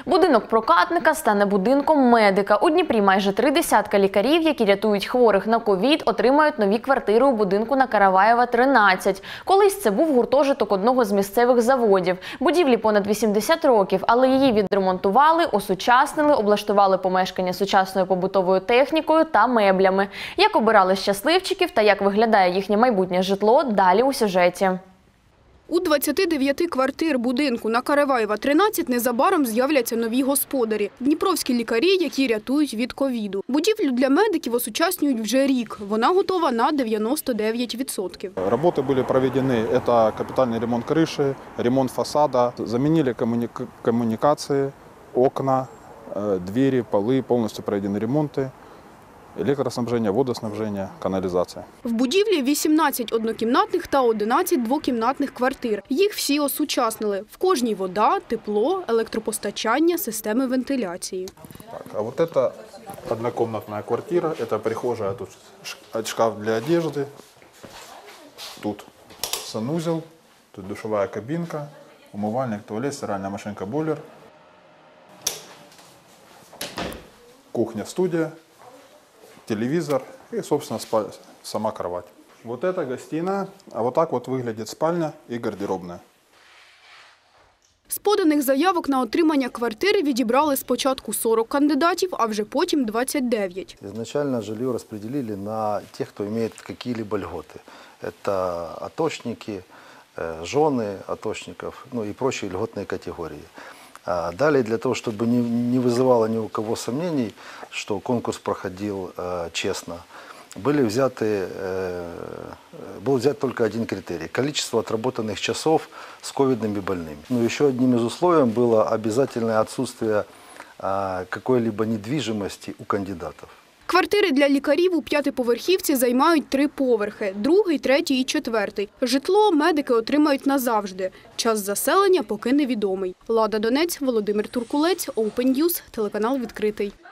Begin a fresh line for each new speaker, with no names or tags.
Будинок прокатника стане будинком медика. У Дніпрі майже 3 десятка лікарів, які рятують хворих на ковід, отримають нові квартири у будинку на Караваєва, 13. Колись це був гуртожиток одного з місцевих заводів. Будівлі понад 80 років, але її відремонтували, осучаснили, облаштували помешкання сучасною побутовою технікою та меблями. Як обирали щасливчиків та як виглядає їхнє майбутнє житло, далі у сюжеті.
У 29 квартир будинку на Караваєва, 13 незабаром з'являться нові господарі – дніпровські лікарі, які рятують від ковіду. Будівлю для медиків осучаснюють вже рік. Вона готова на 99%.
Роботи були проведені – це капітальний ремонт криші, ремонт фасаду, замінили комунікації, окна, двері, поли, повністю проведені ремонти. Електроснабження, водоснабження, каналізація.
В будівлі 18 однокімнатних та 11 двокімнатних квартир. Їх всі осучаснили. В кожній вода, тепло, електропостачання, системи вентиляції.
Так, а вот это однокомнатная квартира, это прихожая, тут шкаф для одежды, тут санузел, тут душевая кабинка, умывальник, туалет, стиральная машинка, бойлер, кухня-студия, телевизор и, собственно, сама кровать. Вот это гостиная, а вот так вот выглядит спальня и гардеробная.
З поданих заявок на отримання квартири відібрали спочатку 40 кандидатів, а вже потім 29.
Изначально жилье распределили на тех, кто имеет какие-либо льготы. Это атошники, жены атошников, ну и прочие льготные категории. Далее, для того, чтобы не вызывало ни у кого сомнений, что конкурс проходил честно, был взят только один критерий – количество отработанных часов с ковидными больными. Но еще одним из условий было обязательное отсутствие какой-либо недвижимости у кандидатов.
Квартири для лікарів у п'ятиповерхівці займають 3 поверхи – другий, третій і четвертий. Житло медики отримають назавжди. Час заселення поки невідомий. Лада Донець, Володимир Туркулець, Open News, телеканал «Відкритий».